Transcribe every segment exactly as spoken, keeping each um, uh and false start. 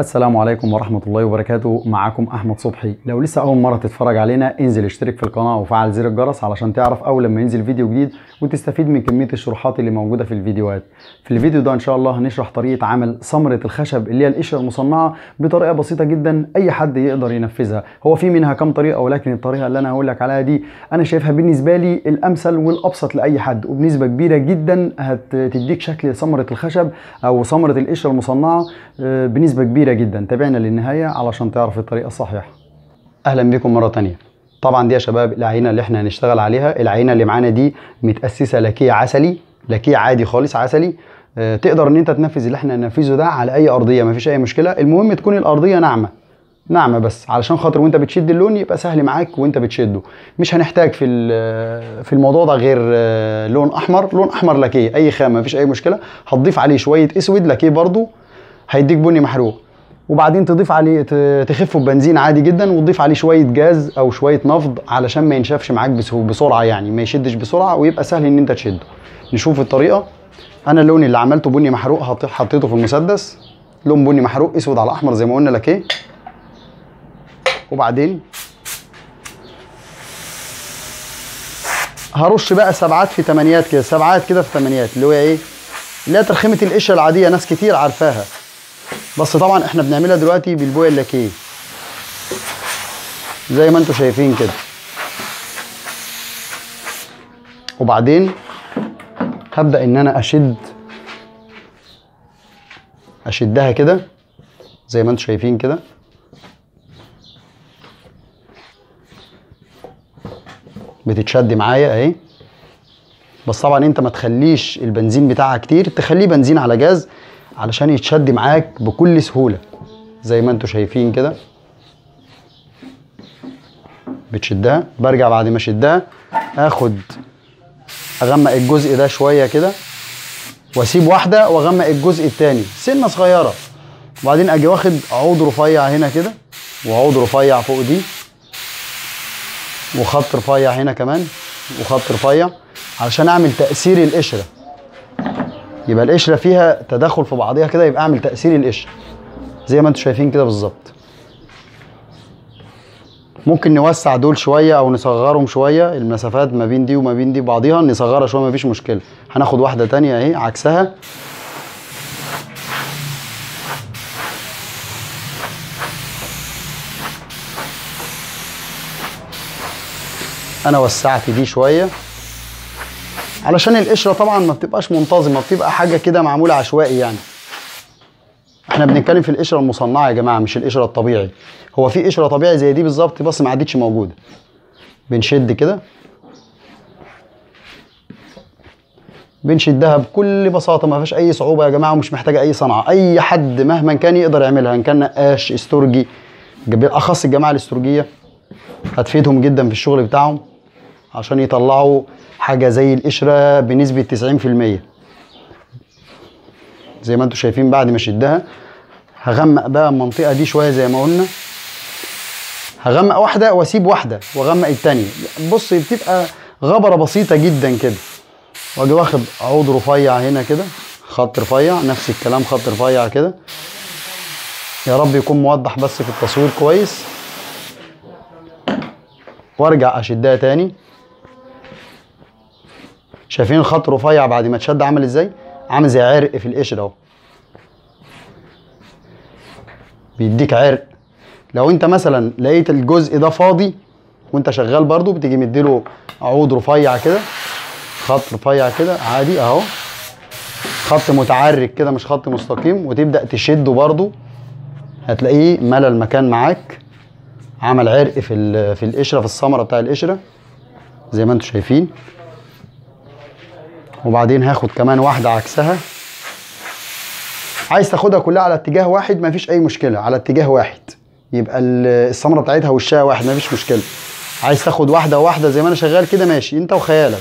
السلام عليكم ورحمة الله وبركاته. معكم أحمد صبحي. لو لسه أول مرة تتفرج علينا انزل اشترك في القناة وفعل زر الجرس علشان تعرف أول لما ينزل فيديو جديد وتستفيد من كمية الشروحات اللي موجودة في الفيديوهات. في الفيديو ده إن شاء الله هنشرح طريقة عمل سمرة الخشب اللي هي القشرة المصنعة بطريقة بسيطة جدا أي حد يقدر ينفذها. هو في منها كام طريقة، ولكن الطريقة اللي أنا هقول لك عليها دي أنا شايفها بالنسبة لي الأمثل والأبسط لأي حد، وبنسبة كبيرة جدا هتديك شكل سمرة الخشب أو سمرة القشرة المصنعة بنسبة كبيرة جدا. تابعنا للنهاية علشان تعرف الطريقة الصحيحة. اهلا بكم مرة تانية. طبعا دي يا شباب العينة اللي احنا هنشتغل عليها. العينة اللي معانا دي متأسسة لاكيه عسلي، لاكيه عادي خالص عسلي. اه تقدر ان انت تنفذ اللي احنا هننفذه ده على اي ارضية، مفيش اي مشكلة. المهم تكون الارضية ناعمة ناعمة بس، علشان خاطر وانت بتشد اللون يبقى سهل معاك وانت بتشده. مش هنحتاج في في الموضوع ده غير لون احمر، لون احمر لاكيه اي خامة مفيش اي مشكلة. هتضيف عليه شوية اسود لاكيه برضو هيديك بني محروق، وبعدين تضيف عليه تخفه ببنزين عادي جدا، وتضيف عليه شويه جاز او شويه نفض علشان ما ينشفش معاك بسرعه، يعني ما يشدش بسرعه ويبقى سهل ان انت تشده. نشوف الطريقه. انا اللون اللي عملته بني محروق حطيته في المسدس، لون بني محروق اسود على احمر زي ما قلنا لاكيه. وبعدين هرش بقى سبعات في تمانيات كده، سبعات كده في تمانيات، اللي هو ايه، اللي هي ترخيمه القشره العاديه، ناس كتير عارفاها، بس طبعا احنا بنعملها دلوقتي بالبويه اللاكيه زي ما انتم شايفين كده. وبعدين هبدأ ان انا اشد اشدها كده زي ما انتم شايفين كده. بتتشد معايا اهي، بس طبعا انت ما تخليش البنزين بتاعها كتير، تخليه بنزين على جاز علشان يتشد معاك بكل سهولة زي ما انتم شايفين كده. بتشدها، برجع بعد ما اشدها اخد اغمق الجزء ده شوية كده واسيب واحدة واغمق الجزء التاني سنة صغيرة، وبعدين اجي واخد عود رفيع هنا كده وعود رفيع فوق دي وخط رفيع هنا كمان وخط رفيع علشان اعمل تأثير القشرة، يبقى القشرة فيها تداخل في بعضيها كده، يبقى اعمل تأثير القشرة زي ما انتم شايفين كده بالظبط. ممكن نوسع دول شوية او نصغرهم شوية، المسافات ما بين دي وما بين دي بعضيها نصغرها شوية مفيش مشكلة. هناخد واحدة تانية اهي عكسها. انا وسعت دي شوية علشان القشرة طبعا ما بتبقاش منتظمة، بتبقى حاجة كده معمولة عشوائي يعني. احنا بنتكلم في القشرة المصنعة يا جماعة، مش القشرة الطبيعي. هو في قشرة طبيعي زي دي بالظبط بس ما عادتش موجودة. بنشد كده، بنشدها بكل بساطة، ما فيش أي صعوبة يا جماعة، ومش محتاجة أي صنعة. أي حد مهما كان يقدر يعملها، إن كان نقاش استرجي، بالأخص الجماعة الاسترجية هتفيدهم جدا في الشغل بتاعهم عشان يطلعوا حاجة زي القشرة بنسبة تسعين في المية زي ما انتم شايفين. بعد ما اشدها هغمق بقى المنطقة دي شوية زي ما قلنا، هغمق واحدة واسيب واحدة واغمق التانية. بص بتبقى غبرة بسيطة جدا كده، واجي واخد عود رفيع هنا كده، خط رفيع نفس الكلام، خط رفيع كده. يا رب يكون موضح بس في التصوير كويس. وارجع اشدها تاني. شايفين الخط رفيع بعد ما اتشد عامل ازاي؟ عامل زي عرق في القشره اهو، بيديك عرق. لو انت مثلا لقيت الجزء ده فاضي وانت شغال برضو، بتيجي مديله عود رفيع كده، خط رفيع كده عادي اهو، خط متعرج كده مش خط مستقيم، وتبدا تشده برضو هتلاقيه ملى المكان معاك، عمل عرق في في القشره، في الثمره بتاع القشره زي ما انتم شايفين. وبعدين هاخد كمان واحدة عكسها. عايز تاخدها كلها على اتجاه واحد مفيش اي مشكلة، على اتجاه واحد يبقى الثمرة بتاعتها وشها واحد مفيش مشكلة. عايز تاخد واحدة واحدة زي ما انا شغال كده ماشي، انت وخيالك.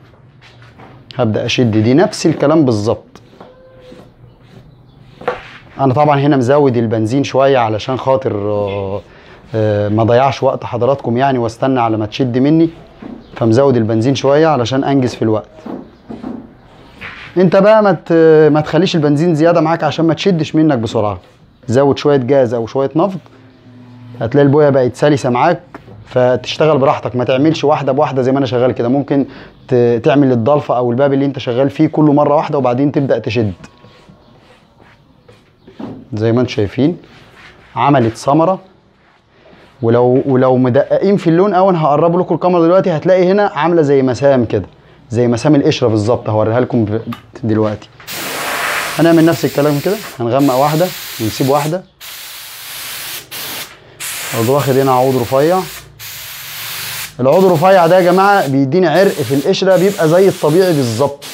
هبدأ اشد دي نفس الكلام بالظبط. انا طبعا هنا مزود البنزين شويه علشان خاطر آه آه ما ضيعش وقت حضراتكم يعني، واستنى على ما تشد مني، فمزود البنزين شويه علشان انجز في الوقت. انت بقى ما ما تخليش البنزين زياده معاك عشان ما تشدش منك بسرعه. زود شويه جاز او شويه نفط، هتلاقي البويه بقت سلسه معاك، فتشتغل براحتك. ما تعملش واحده بواحده زي ما انا شغال كده، ممكن تعمل الضلفه او الباب اللي انت شغال فيه كله مره واحده وبعدين تبدا تشد. زي ما انتم شايفين عملت ثمره. ولو ولو مدققين في اللون قوي، انا هقرب لكم الكاميرا دلوقتي، هتلاقي هنا عامله زي مسام كده، زي مسام القشره بالظبط. هوريها لكم دلوقتي. هنعمل نفس الكلام كده، هنغمق واحده ونسيب واحده. اقعد واخد هنا عود رفيع. العود الرفيع ده يا جماعه بيديني عرق في القشره، بيبقى زي الطبيعي بالظبط.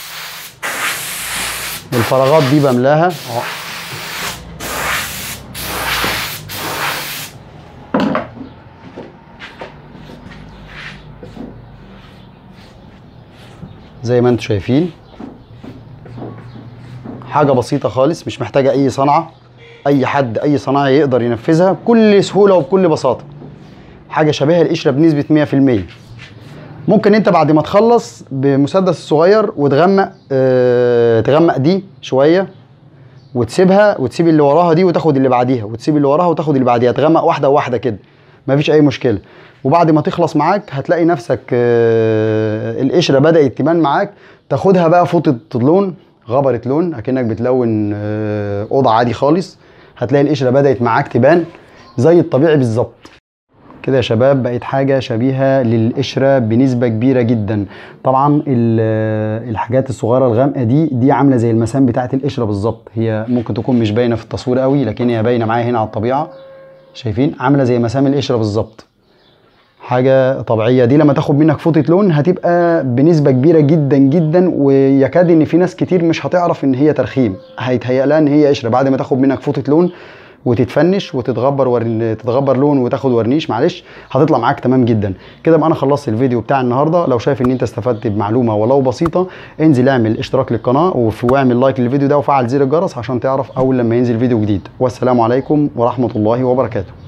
الفراغات دي بملاها زي ما انتم شايفين. حاجه بسيطه خالص، مش محتاجه اي صنعه. اي حد اي صناعي يقدر ينفذها بكل سهوله وبكل بساطه. حاجه شبيهه القشره بنسبه مية في المية. ممكن انت بعد ما تخلص بمسدس صغير وتغمق اه تغمق دي شويه وتسيبها، وتسيب اللي وراها دي وتاخد اللي بعديها، وتسيب اللي وراها وتاخد اللي بعديها. تغمق واحده وواحده كده، مفيش اي مشكله. وبعد ما تخلص معاك هتلاقي نفسك اه القشره بدات تبان معاك. تاخدها بقى فوطه لون، غبره لون، اكنك بتلون اه اوضه عادي خالص. هتلاقي القشره بدات معاك تبان زي الطبيعي بالظبط كده يا شباب. بقت حاجه شبيهه للقشره بنسبه كبيره جدا. طبعا الحاجات الصغيره الغامقه دي دي عامله زي المسام بتاعه القشره بالظبط. هي ممكن تكون مش باينه في التصوير قوي، لكن هي باينه معايا هنا على الطبيعه. شايفين عامله زي مسام القشره بالظبط، حاجه طبيعيه. دي لما تاخد منك فوطه لون هتبقى بنسبه كبيره جدا جدا، ويكاد ان في ناس كتير مش هتعرف ان هي ترخيم، هيتهيأ لها ان هي قشره. بعد ما تاخد منك فوطه لون وتتفنش وتتغبر ور... تتغبر لون وتاخد ورنيش، معلش، هتطلع معاك تمام جدا كده. بقى انا خلصت الفيديو بتاع النهارده. لو شايف ان انت استفدت بمعلومه ولو بسيطه، انزل اعمل اشتراك للقناه واعمل لايك للفيديو ده وفعل زر الجرس عشان تعرف اول لما ينزل فيديو جديد. والسلام عليكم ورحمه الله وبركاته.